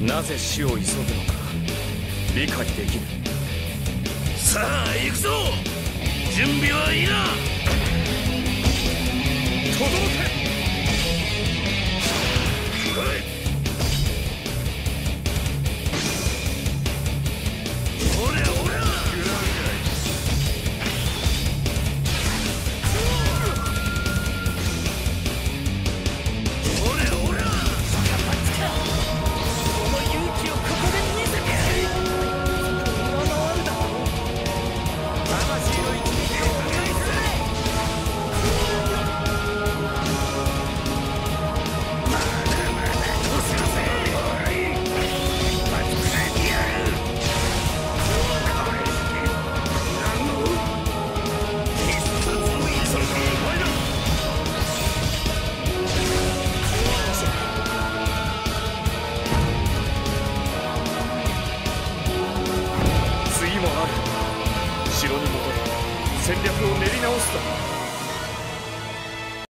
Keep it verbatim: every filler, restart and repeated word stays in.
なぜ死を急ぐのか理解できぬ。 さあ行くぞ。準備はいいな。 とどろけ。城に戻り戦略を練り直すだ。